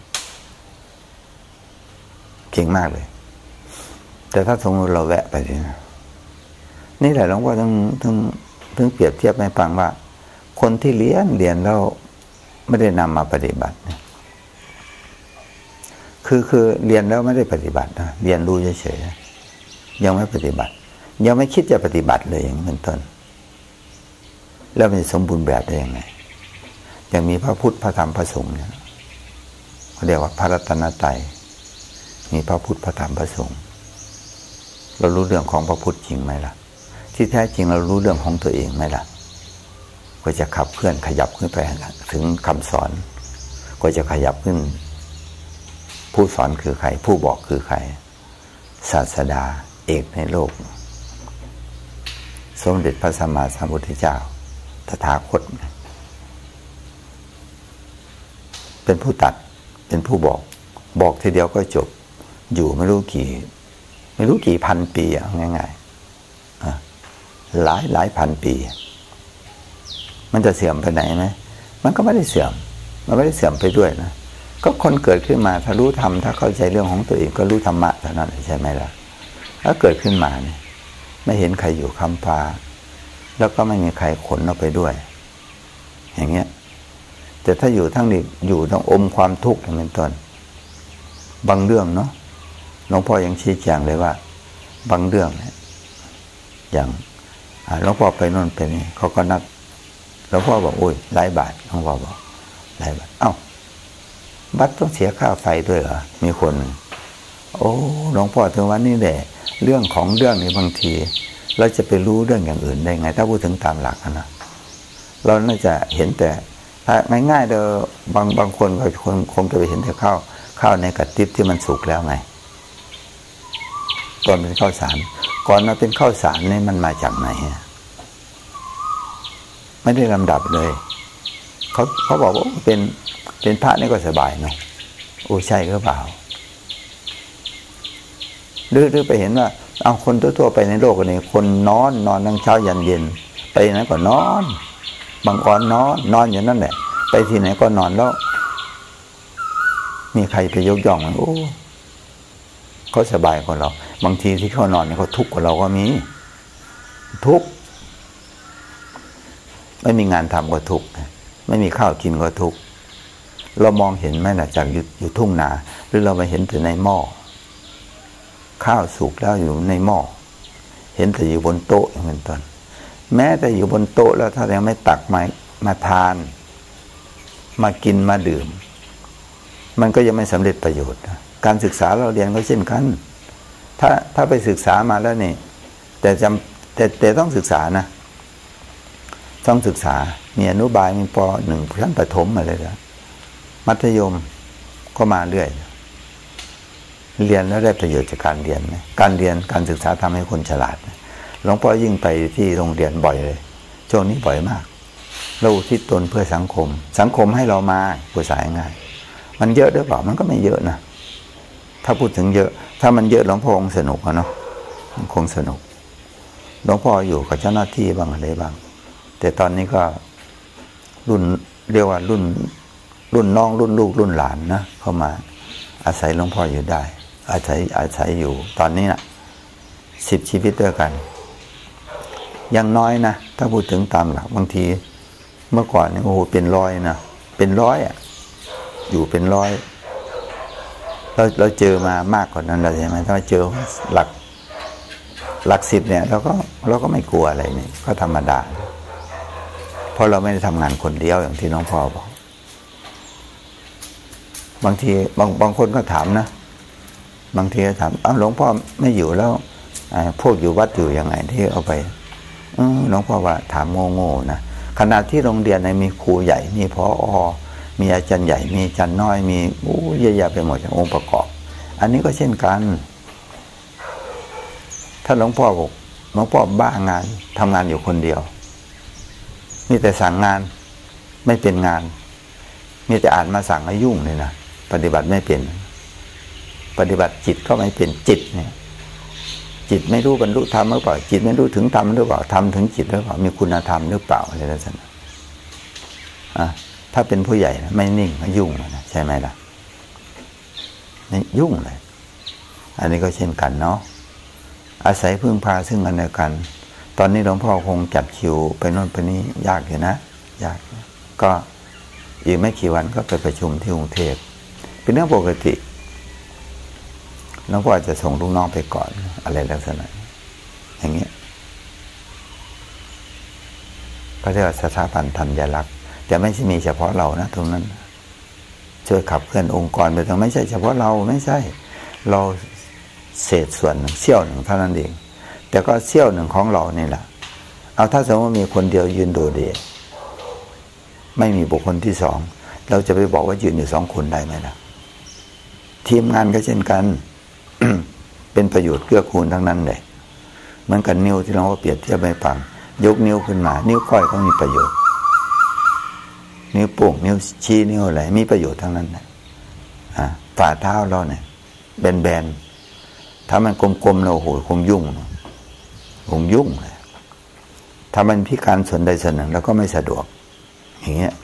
เก่งมากเลยแต่ถ้าสมมติเราแวะไปนะนี่แหละหลวงพ่อต้องต้องต้องเปรียบเทียบให้ฟังว่าคนที่เรียนเรียนแล้วไม่ได้นำมาปฏิบัตินะคือคือเรียนแล้วไม่ได้ปฏิบัตินะเรียนรู้เฉยๆยังไม่ปฏิบัติยังไม่คิดจะปฏิบัติเลยอย่างเป็นต้นแล้วมันสมบูรณ์แบบได้ยังไงยังมีพระพุทธพระธรรมพระสงฆ์เนี่ยเขาเรียกว่าพระรัตนตรัยมีพระพุทธพระธรรมพระสงฆ์เรารู้เรื่องของพระพุทธจริงไหมล่ะที่แท้จริงเรารู้เรื่องของตัวเองไหมล่ะก็จะขับเคลื่อนขยับขึ้นไปถึงคำสอนก็จะขยับขึ้นผู้สอนคือใครผู้บอกคือใครศาสดาเอกในโลกสมเด็จพระสัมมาสัมพุทธเจ้าตถาคตเป็นผู้ตัดเป็นผู้บอกบอกทีเดียวก็จบอยู่ไม่รู้กี่ไม่รู้กี่พันปีง่ายๆหลายหลายพันปีมันจะเสื่อมไปไหนไหมมันก็ไม่ได้เสื่อมมันไม่ได้เสื่อมไปด้วยนะก็คนเกิดขึ้นมาถ้ารู้ธรรมถ้าเข้าใจเรื่องของตัวเองก็รู้ธรรมะเท่านั้นใช่ไหมล่ะแล้วเกิดขึ้นมาเนี่ยไม่เห็นใครอยู่ค้ำฟ้าแล้วก็ไม่มีใครขนเอาไปด้วยอย่างเงี้ยแต่ถ้าอยู่ทั้งนี้อยู่ต้องอมความทุกข์เป็นต้นบางเรื่องเนาะหลวงพ่อยังชี้แจงเลยว่าบางเรื่องเนี่ยอย่างหลวงพ่อไปโน่นไปนี่เขาก็นัดหลวงพ่อบอกโอ้ยหลายบาทหลวงพ่อบอกหลายบาทเอ้าบัตรต้องเสียค่าไฟด้วยเหรอมีคนโอ้หลวงพ่อถึงวันนี้แหละเรื่องของเรื่องนี้บางทีเราจะไปรู้เรื่องอย่างอื่นได้ไงถ้าพูดถึงตามหลักนะเราน่าจะเห็นแต่ถ้าง่ายๆเด้อบางบางคนก็คงคงจะไปเห็นแต่ข้าวข้าวในกระติบที่มันสุกแล้วไงตอนเป็นข้าวสารก่อนมาเป็นข้าวสารนี่มันมาจากไหนไม่ได้ลำดับเลยเขาเขาบอกว่าเป็นเป็นพระนี่ก็สบายเนาะโอ้ใช่หรือเปล่าหรือหรือไปเห็นว่าเอาคนทั่วๆไปในโลกนี้คนนอนนอนทั้งเช้ายันเย็นไปไหนก็นอนบางอ่อนนอนนอนอย่างนั้นแหละไปที่ไหนก็นอนแล้วมีใครไปยกย่องมันโอ้เขาสบายกว่าเราบางทีที่เขานอนเนี่ยเขาทุกข์กว่าเราก็มีทุกข์ไม่มีงานทำก็ทุกข์ไม่มีข้าวกินก็ทุกข์เรามองเห็นไหมล่ะจากอยู่อยู่ทุ่งนาหรือเราไปเห็นแต่ในหม้อข้าวสุกแล้วอยู่ในหม้อเห็นแต่อยู่บนโต๊ะอย่างเป็นต้นแม้แต่อยู่บนโต๊ะแล้วถ้ายังไม่ตักมามาทานมากินมาดื่มมันก็ยังไม่สำเร็จประโยชน์การศึกษาเราเรียนก็เช่นกันถ้าถ้าไปศึกษามาแล้วนี่แต่จำแต่แต่ต้องศึกษานะต้องศึกษามีอนุบาลมีป.หนึ่งชั้นประถมอะไรแล้วมัธยมก็มาเรื่อยเรียนแล้วได้ประโยชน์จากการเรียนไหมการเรียนการศึกษาทำให้คนฉลาดหลวงพ่อยิ่งไปที่โรงเรียนบ่อยเลยช่วงนี้บ่อยมากเราอุทิศตนเพื่อสังคมสังคมให้เรามาภาษาง่ายมันเยอะหรือเปล่ามันก็ไม่เยอะนะถ้าพูดถึงเยอะถ้ามันเยอะหลวงพ่อคงสนุกอะเนาะคงสนุกหลวงพ่ออยู่กับเจ้าหน้าที่บ้างอะไรบ้างแต่ตอนนี้ก็รุ่นเรียกว่ารุ่นรุ่นน้องรุ่นลูกรุ่นหลานนะเข้ามาอาศัยหลวงพ่ออยู่ได้อาศัยอาศัยอยู่ตอนนี้นะสิบชีวิตด้วยกันยังน้อยนะถ้าพูดถึงตามหลักบางทีเมื่อก่อนนี่โอ้โหเป็นร้อยนะเป็นร้อยอ่ะอยู่เป็นร้อยเราเราเจอมามากกว่านั้นเราใช่ไหมถ้าเจอหลักหลักสิบเนี่ยเราก็เราก็ไม่กลัวอะไรนี่ก็ธรรมดาเพราะเราไม่ได้ทำงานคนเดียวอย่างที่น้องพ่อบอกบางทีบางบางคนก็ถามนะบางทีก็ถามอ้าวหลวงพ่อไม่อยู่แล้วพวกอยู่วัดอยู่ยังไงที่เอาไปหลวงพ่อว่าถามโง่ๆนะขณะที่โรงเรียนในมีครูใหญ่มีผอ.มีอาจารย์ใหญ่มีอาจารย์น้อยมีโอ้เยอะแยะไปหมดองค์ประกอบอันนี้ก็เช่นกันถ้าหลวงพ่อบอกหลวงพ่อบ้างานทำงานอยู่คนเดียวมีแต่สั่งงานไม่เป็นงานมีแต่อ่านมาสั่งให้ยุ่งเลยนะปฏิบัติไม่เป็นปฏิบัติจิตก็ไม่เป็นจิตเนี่ยจิตไม่รู้บรรลุธรรมหรือเปล่าจิตไม่รู้ถึงธรรมหรือเปล่าธรรมถึงจิตหรือเปล่ามีคุณธรรมหรือเปล่าอะไรลักษณะอ่ะถ้าเป็นผู้ใหญ่นะไม่นิ่งไม่ยุ่งนะใช่ไหมล่ะไม่ยุ่งเลยอันนี้ก็เช่นกันเนาะอาศัยพึ่งพาซึ่งกันและกันตอนนี้หลวงพ่อคงจัดคิวไปโน่นไปนี้ยากอยู่นะยากก็อีกไม่กี่วันก็ไปประชุมที่กรุงเทพเป็นเรื่องปกติหลวงพ่ออาจจะส่งลูกน้องไปก่อนอะไรลักษณะอย่างเงี้ยก็เรียกว่าสถาบันธัญลักษณ์แต่ไม่ใช่มีเฉพาะเรานะตรงนั้นช่วยขับเคลื่อนองค์กรไปตรงไม่ใช่เฉพาะเราไม่ใช่เราเศษส่วนหนึ่งเสี้ยวหนึ่งเท่านั้นเองแต่ก็เสี้ยวหนึ่งของเรานี่แหละเอาถ้าสมมติมีคนเดียวยืนโดดเด่นไม่มีบุคคลที่สองเราจะไปบอกว่ายืนอยู่สองคนได้ไหมล่ะทีมงานก็เช่นกัน เป็นประโยชน์เกื้อกูลทั้งนั้นเลยเหมือนกันนิ้วที่เราเปรียบเทียบไปฟังยกนิ้วขึ้นมานิ้วก้อยก็มีประโยชน์นิ้วโป้งนิ้วชี้นิ้วอะไรมีประโยชน์ทั้งนั้นนะอ่าฝ่าเท้าเราเนี่ยแบนๆถ้ามันกลมๆเราโอ้โหคงยุ่งคงยุ่งเลยถ้ามันพิการส่วนใดส่วนหนึ่งเราก็ไม่สะดวกอย่างเงี้ย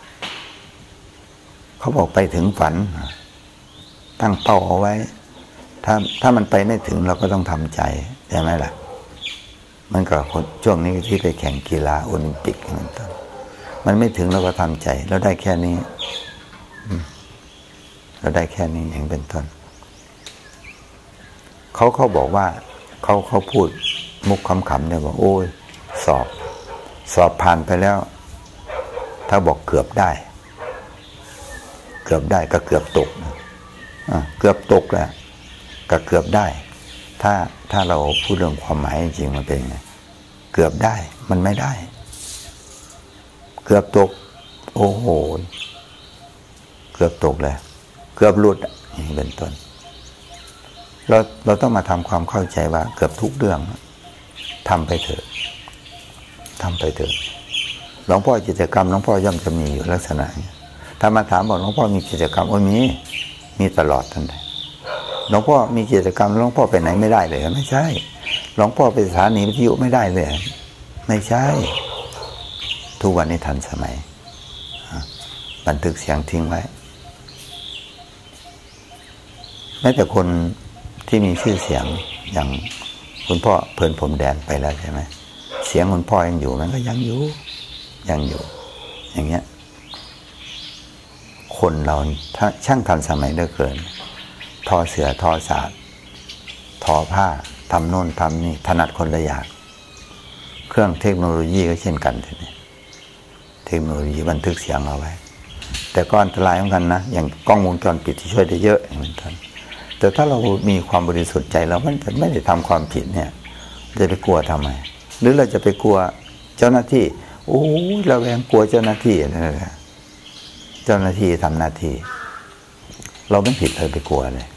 เขาบอกไปถึงฝันตั้งเป้าเอาไว้ถ้าถ้ามันไปไม่ถึงเราก็ต้องทำใจใช่ไหมล่ะมันก็คนช่วงนี้ที่ไปแข่งกีฬาโอลิมปิกมันต้นมันไม่ถึงเราก็ทำใจเราได้แค่นี้เราได้แค่นี้อย่างเป็นต้นเขาเขาบอกว่าเขาเขาพูดมุกขำๆเนี่ยบอกโอ้ยสอบสอบผ่านไปแล้วถ้าบอกเกือบได้เกือบได้ก็เกือบตกอ่าเกือบตกแหละก็เกือบได้ถ้าถ้าเราพูดเรื่องความหมายจริงมันเป็นไงเกือบได้มันไม่ได้เกือบตกโอ้โหเกือบตกเลยเกือบหลุดอย่างนี้เป็นต้นเราเราต้องมาทำความเข้าใจว่าเกือบทุกเรื่องทำไปเถอะทำไปเถอะหลวงพ่อกิจกรรมหลวงพ่อย่อมจะมีอยู่ลักษณะนี้ถ้ามาถามบอกหลวงพ่อมีกิจกรรมโอ้มีมีตลอดทันทีหลวงพ่อมีกิจกรรมหลวงพ่อไปไหนไม่ได้เลยไม่ใช่หลวงพ่อไปสถานีวิทยุไม่ได้เลยไม่ใช่ทุกวันนี้ทันสมัยบันทึกเสียงทิ้งไว้แม้แต่คนที่มีชื่อเสียงอย่างคุณพ่อเพลินผมแดนไปแล้วใช่ไหมเสียงคุณพ่อยังอยู่มันก็ยังอยู่ยังอยู่อย่างเงี้ยคนเราถ้าช่างทันสมัยเหลือเกินทอเสือทอสาดทอผ้าทำโน่นทำนี่ถนัดคนละอย่างเครื่องเทคโนโลยีก็เช่นกันทีนี้เทคโนโลยีบันทึกเสียงเอาไว้แต่ก็อันตรายเหมือนกันนะอย่างกล้องวงจรปิดที่ช่วยได้เยอะเหมือนกันแต่ถ้าเรามีความบริสุทธิ์ใจเรามันจะไม่ได้ทำความผิดเนี่ยจะไปกลัวทำไมหรือเราจะไปกลัวเจ้าหน้าที่โอ้ยเราแวงกลัวเจ้าหน้าที่นั่นแหละเจ้าหน้าที่ทำหน้าที่เราไม่ผิดเลยไปกลัวเลย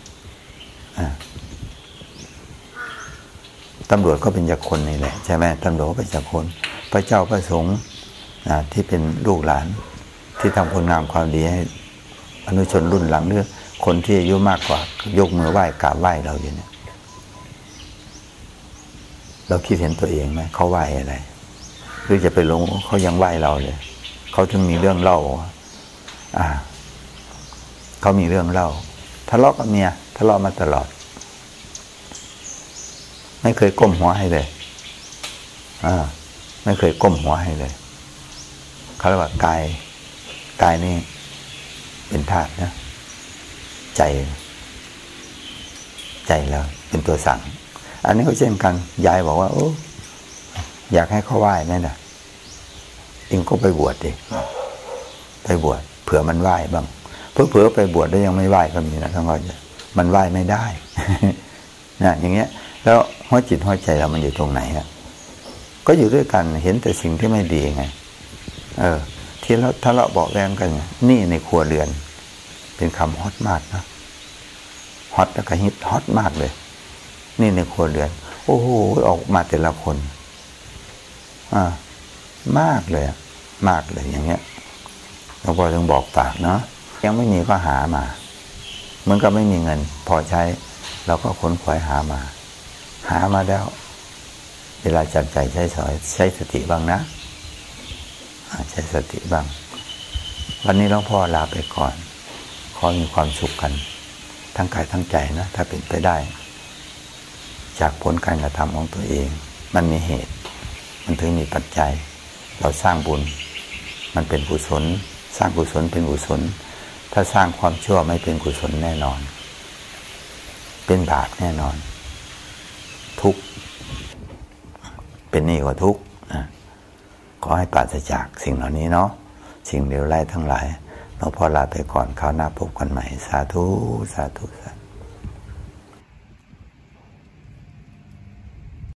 ตำรวจก็เป็นจากคนนี่แหละใช่ไหมตำรวจก็เป็นจากคนพระเจ้าพระสงฆ์ที่เป็นลูกหลานที่ทำคุณงามความดีให้อนุชนรุ่นหลังหรือคนที่อายุมากกว่ายกมือไหว้กราบไหว้เราอยู่เนี่ยเราคิดเห็นตัวเองไหมเขาไหว้อะไรหรือจะไปลงเขายังไหว้เราเลยเขาถึงมีเรื่องเล่าอ่าเขามีเรื่องเล่าทะเลาะกับเมียทะเลาะมาตลอดไม่เคยก้มหัวให้เลยอ่าไม่เคยก้มหัวให้เลยเขาเรียกว่ากายกายนี่เป็นธาตุนะใจใจเราเป็นตัวสั่งอันนี้ก็เช่นกันยายบอกว่าโอ้อยากให้เขาไหว้นั่นน่ะเองก็ไปบวชดิไปบวชเผื่อมันไหว้บ้างเผื่อๆไปบวชแล้วยังไม่ไหว้ก็มีนะทั้งวันมันไหว้ไม่ได้นะอย่างเงี้ยแล้วหัวจิตหัวใจเรามันอยู่ตรงไหนฮะก็อยู่ด้วยกันเห็นแต่สิ่งที่ไม่ดีไงเออที่เราถ้าเราบอกแรงกันนี่ในครัวเรือนเป็นคำฮอตมากนะฮอตแล้วก็ฮิตฮอตมากเลยนี่ในครัวเรือนโอ้โหออกมาแต่ละคนอ่ามากเลยมากเลยอย่างเงี้ยหลวงพ่อถึงบอกฝากเนาะยังไม่มีก็หามาเหมือนกับไม่มีเงินพอใช้เราก็ขนขวายหามาหามาแล้วเวลาจับใจใช้สอยใช้สติบ้างนะใช้สติบ้างวันนี้หลวงพ่อลาไปก่อนขอมีความสุขกันทั้งกายทั้งใจนะถ้าเป็นไปได้จากผลการกระทำของตัวเองมันมีเหตุมันถึงมีปัจจัยเราสร้างบุญมันเป็นกุศลสร้างกุศลเป็นกุศลถ้าสร้างความชั่วไม่เป็นกุศลแน่นอนเป็นบาปแน่นอนทุกข์เป็นหนี้กว่าทุกข์ขอให้ปราศจากสิ่งเหล่านี้เนาะสิ่งเลวร้ายทั้งหลายหลวงพ่อลาไปก่อนคราวหน้าพบกันใหม่สาธุสาธุสาธุ